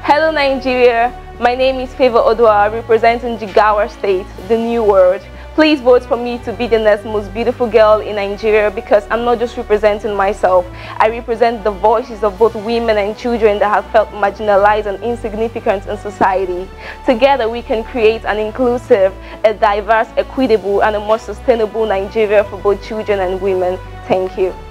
Hello Nigeria, my name is Favour Oduah, representing JIGAWA State, the new world. Please vote for me to be the next most beautiful girl in Nigeria, because I'm not just representing myself. I represent the voices of both women and children that have felt marginalized and insignificant in society. Together we can create an inclusive, a diverse, equitable and a more sustainable Nigeria for both children and women. Thank you.